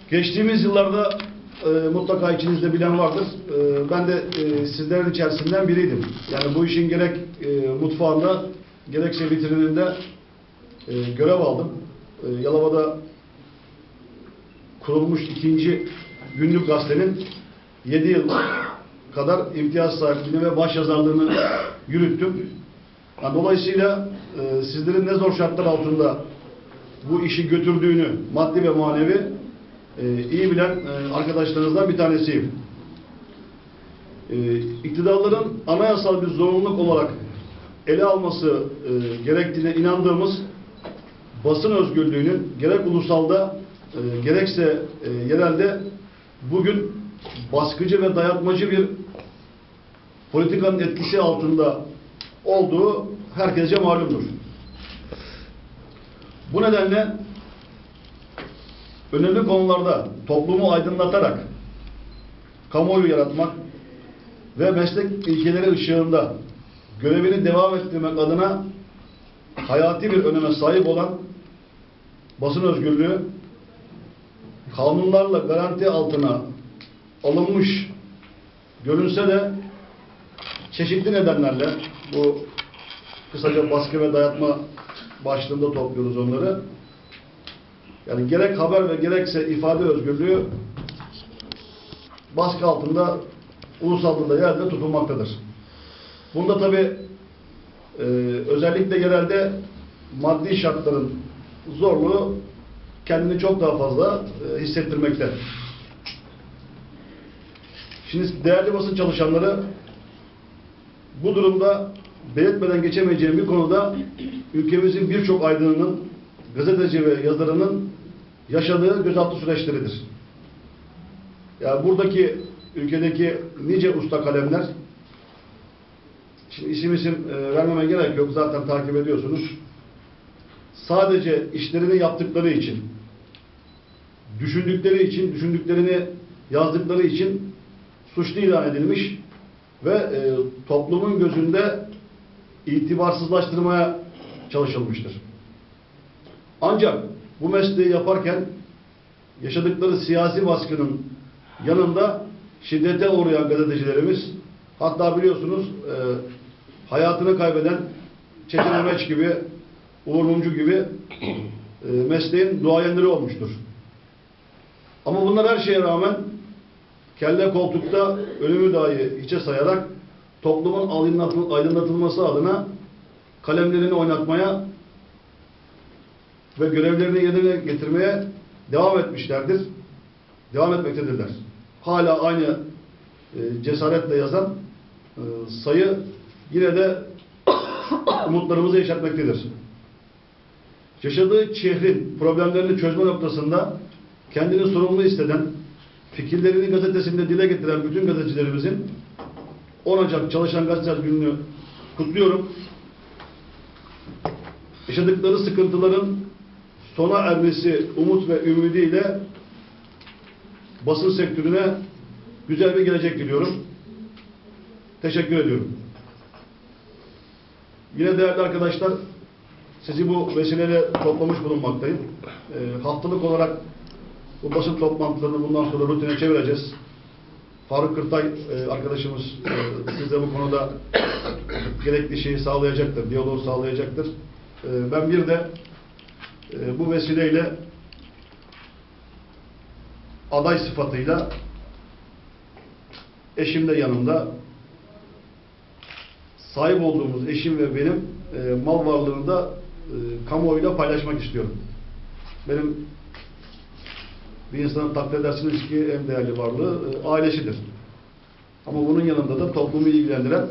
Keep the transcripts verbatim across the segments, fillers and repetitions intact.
Geçtiğimiz yıllarda e, mutlaka içinizde bilen vardır. E, ben de e, sizlerin içerisinden biriydim. Yani bu işin gerek e, mutfağında gerekse vitrininde e, görev aldım. E, Yalova'da kurulmuş ikinci günlük gazetenin yedi yıl kadar imtiyaz sahipliğini ve başyazarlığını yürüttüm. Yani dolayısıyla e, sizlerin ne zor şartlar altında bu işi götürdüğünü maddi ve manevi e, iyi bilen e, arkadaşlarınızdan bir tanesiyim. E, iktidarların anayasal bir zorunluluk olarak ele alması e, gerektiğine inandığımız basın özgürlüğünün gerek ulusalda e, gerekse e, yerelde bugün baskıcı ve dayatmacı bir politikanın etkisi altında olduğu herkese malumdur. Bu nedenle önemli konularda toplumu aydınlatarak kamuoyu yaratmak ve meslek ilkeleri ışığında görevini devam ettirmek adına hayati bir öneme sahip olan basın özgürlüğü kanunlarla garanti altına alınmış görünse de çeşitli nedenlerle, bu kısaca baskı ve dayatma başlığında topluyoruz onları. Yani gerek haber ve gerekse ifade özgürlüğü baskı altında ulusalda da yerde tutulmaktadır. Bunda tabi e, özellikle genelde maddi şartların zorluğu kendini çok daha fazla e, hissettirmekte. Şimdi değerli basın çalışanları, bu durumda belirtmeden geçemeyeceğim bir konuda ülkemizin birçok aydınının, gazeteci ve yazarının yaşadığı gözaltı süreçleridir. Yani buradaki ülkedeki nice usta kalemler, şimdi isim isim e, vermeme gerek yok, zaten takip ediyorsunuz. Sadece işlerini yaptıkları için, düşündükleri için, düşündüklerini yazdıkları için suçlu ilan edilmiş ve e, toplumun gözünde itibarsızlaştırmaya çalışılmıştır. Ancak bu mesleği yaparken yaşadıkları siyasi baskının yanında şiddete uğrayan gazetecilerimiz, hatta biliyorsunuz e, hayatını kaybeden Çetin Ömeç gibi, Uğur Mumcu gibi e, mesleğin duayenleri olmuştur. Ama bunlar her şeye rağmen kelle koltukta ölümü dahi hiçe sayarak toplumun aydınlatılması adına kalemlerini oynatmaya ve görevlerini yerine getirmeye devam etmişlerdir. Devam etmektedirler. Hala aynı e, cesaretle yazan e, sayı yine de umutlarımızı yeşertmektedir. Yaşadığı şehrin problemlerini çözme noktasında kendini sorumlu hisseden, fikirlerini gazetesinde dile getiren bütün gazetecilerimizin on Ocak Çalışan Gazeteciler Günü'nü kutluyorum. Yaşadıkları sıkıntıların sona ermesi umut ve ümidiyle basın sektörüne güzel bir gelecek diliyorum. Teşekkür ediyorum. Yine değerli arkadaşlar, sizi bu vesileyle toplamış bulunmaktayım. E, haftalık olarak bu basın toplantılarını bundan sonra rutine çevireceğiz. Faruk Kırtay e, arkadaşımız e, size bu konuda gerekli şeyi sağlayacaktır, diyaloğu sağlayacaktır. E, ben bir de e, bu vesileyle aday sıfatıyla eşim de yanımda, sahip olduğumuz eşim ve benim e, mal varlığını da e, kamuoyuyla paylaşmak istiyorum. Benim bir insanın takdir edersiniz ki en değerli varlığı e, ailesidir. Ama bunun yanında da toplumu ilgilendiren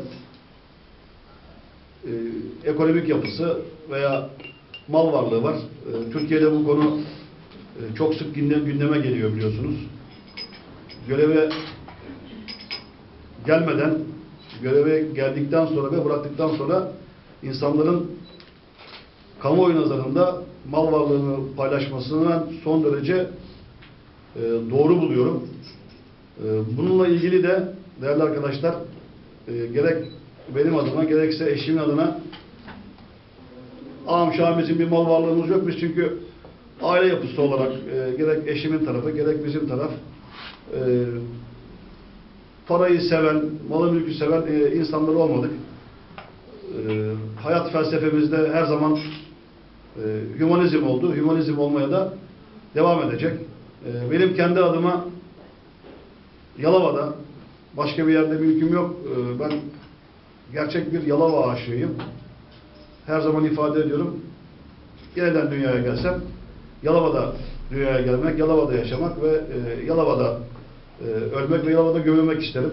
e, ekonomik yapısı veya mal varlığı var. E, Türkiye'de bu konu e, çok sık gündem, gündeme geliyor biliyorsunuz. Göreve gelmeden, göreve geldikten sonra ve bıraktıktan sonra insanların kamuoyu nazarında mal varlığını paylaşmasını ben son derece e, doğru buluyorum. E, bununla ilgili de değerli arkadaşlar, e, gerek benim adıma gerekse eşimin adına ağam şahımızın bir mal varlığımız yok. Biz çünkü aile yapısı olarak e, gerek eşimin tarafı gerek bizim taraf e, parayı seven, malı mülkü seven e, insanlar olmadık. E, hayat felsefemizde her zaman e, hümanizm oldu. Hümanizm olmaya da devam edecek. E, benim kendi adıma Yalova'da, başka bir yerde mülküm yok. E, ben gerçek bir Yalova aşığıyım. Her zaman ifade ediyorum. Yeniden dünyaya gelsem, Yalova'da dünyaya gelmek, Yalova'da yaşamak ve e, Yalova'da e, ölmek ve Yalova'da gömülmek isterim.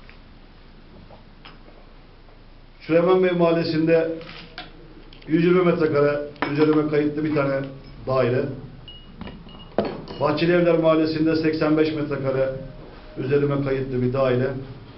Süleyman Bey Mahallesi'nde yüz yirmi metrekare üzerime kayıtlı bir tane daire. Bahçeli Evler Mahallesi'nde seksen beş metrekare üzerime kayıtlı bir daire.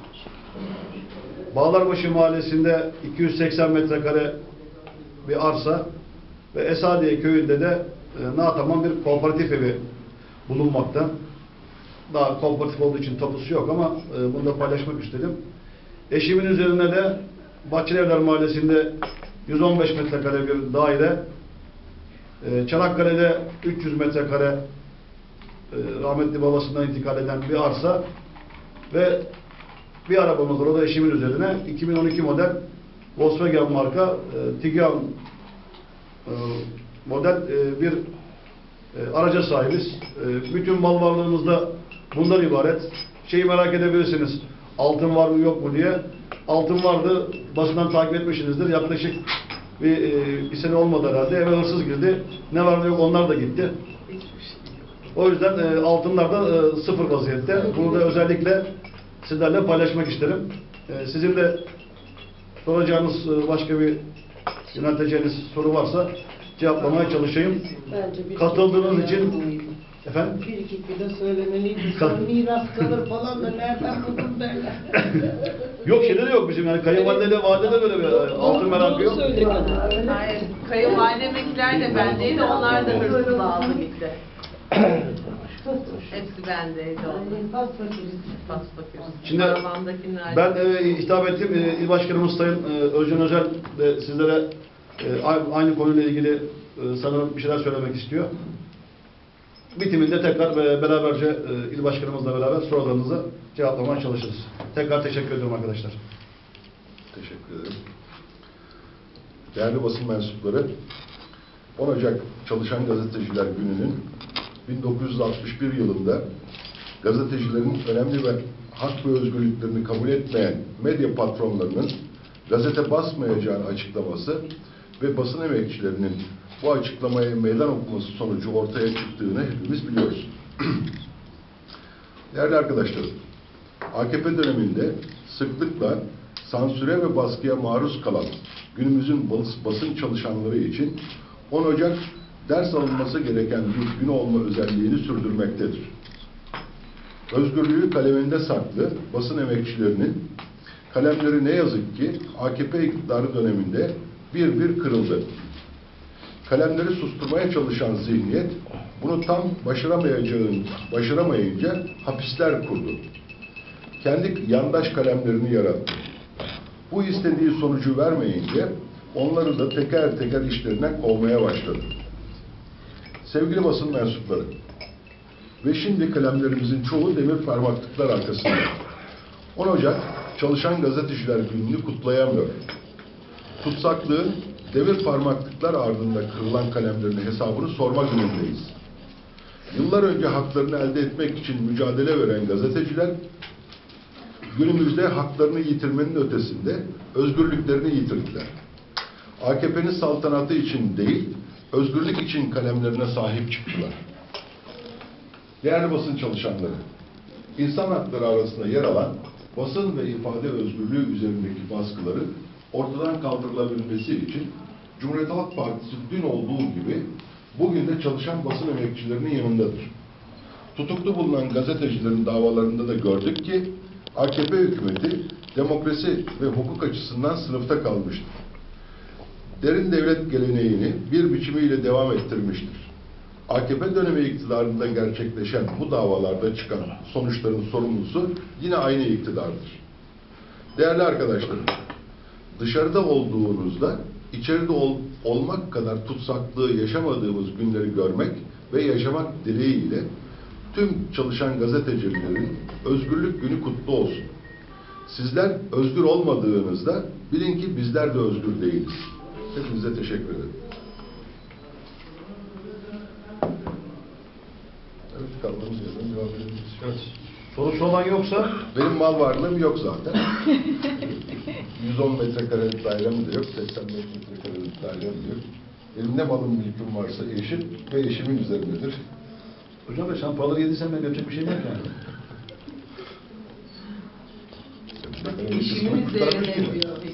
Bağlarbaşı Mahallesi'nde iki yüz seksen metrekare bir arsa ve Esadiye köyünde de e, Nataman bir kooperatif evi bulunmakta. Daha kooperatif olduğu için tapusu yok ama e, bunu da paylaşmak istedim. Eşimin üzerine de Bahçeli Evler Mahallesi'nde yüz on beş metrekare bir daire, e, Çanakkale'de üç yüz metrekare e, rahmetli babasından intikal eden bir arsa ve bir arabamız var, o da eşimin üzerine iki bin on iki model Volkswagen marka e, Tiguan e, model e, bir e, araca sahibiz. E, bütün mal varlığımızda bundan ibaret. Şeyi merak edebilirsiniz. Altın var mı yok mu diye. Altın vardı. Basından takip etmişsinizdir. Yaklaşık bir, e, bir sene olmadı herhalde. Eve hırsız girdi. Ne var ne yok onlar da gitti. O yüzden e, altınlar da e, sıfır vaziyette. Bunu da özellikle sizlerle paylaşmak isterim. E, sizin de soracağınız e, başka bir yönelteceğiniz soru varsa cevaplamaya çalışayım. Bence bir Katıldığınız iki için kilo efendim? bir iki kilo söylemeliydi. Kat- Sen miras kalır falan da nereden buldun derler. Yok şeyde de yok bizim yani kayınvalideyle vadede böyle bir altın merakı yok. Söyle kadar. Hayır, kayınvalidemekiler de bendeydi, onlar da hırsızla aldı gitti. Hepsi bendeydi onlar. Pas fakiriz. Pas bakıyoruz. Şimdi Arabamdakiler- ben e, hitap ettim. E, İl Başkanımız Sayın e, Özcan Özel de sizlere e, a- aynı konuyla ilgili e, sanırım bir şeyler söylemek istiyor. Bitiminde tekrar e, beraberce e, İl Başkanımızla beraber sorularınızı cevaplamaya çalışırız. Tekrar teşekkür ediyorum arkadaşlar. Teşekkür ederim. Değerli basın mensupları, on Ocak Çalışan Gazeteciler Günü'nün bin dokuz yüz altmış bir yılında gazetecilerin önemli ve hak ve özgürlüklerini kabul etmeyen medya patronlarının gazete basmayacağını açıklaması ve basın emekçilerinin bu açıklamaya meydan okuması sonucu ortaya çıktığını hepimiz biliyoruz. Değerli arkadaşlarım, A K P döneminde sıklıkla sansüre ve baskıya maruz kalan günümüzün basın çalışanları için on Ocak ders alınması gereken bir gün olma özelliğini sürdürmektedir. Özgürlüğü kaleminde saklı basın emekçilerinin kalemleri ne yazık ki A K P iktidarı döneminde bir bir kırıldı. Kalemleri susturmaya çalışan zihniyet bunu tam başaramayacağın, başaramayınca hapisler kurdu. Kendi yandaş kalemlerini yarattı. Bu istediği sonucu vermeyince onları da teker teker işlerinden kovmaya başladı. Sevgili basın mensupları, ve şimdi kalemlerimizin çoğu demir parmaklıklar arkasında. on Ocak Çalışan Gazeteciler Günü'nü kutlayamıyor. Tutsaklığın demir parmaklıklar ardında kırılan kalemlerin hesabını sorma günündeyiz. Yıllar önce haklarını elde etmek için mücadele veren gazeteciler, günümüzde haklarını yitirmenin ötesinde özgürlüklerini yitirdiler. A K P'nin saltanatı için değil, özgürlük için kalemlerine sahip çıktılar. Değerli basın çalışanları, insan hakları arasında yer alan basın ve ifade özgürlüğü üzerindeki baskıların ortadan kaldırılabilmesi için Cumhuriyet Halk Partisi dün olduğu gibi bugün de çalışan basın emekçilerinin yanındadır. Tutuklu bulunan gazetecilerin davalarında da gördük ki A K P hükümeti demokrasi ve hukuk açısından sınıfta kalmıştır. Derin devlet geleneğini bir biçimiyle devam ettirmiştir. A K P dönemi iktidarında gerçekleşen bu davalarda çıkan sonuçların sorumlusu yine aynı iktidardır. Değerli arkadaşlarım, dışarıda olduğunuzda içeride ol, olmak kadar tutsaklığı yaşamadığımız günleri görmek ve yaşamak dileğiyle tüm çalışan gazetecilerin Özgürlük Günü kutlu olsun. Sizler özgür olmadığınızda bilin ki bizler de özgür değiliz. Hepinize teşekkür ederim. Evet, kaldığımız yerden devam edebiliriz. Evet. Sorusu olan yoksa Benim mal varlığım yok zaten. yüz on metrekarelik dairem de yok, seksen beş metrekarelik dairem de yok. Benim ne malım mülküm varsa eşim ve eşimin üzerindedir. hocam Bey sen paraları yediysen ben yapacak bir şey yok yani. Eşimin üzerine diyor.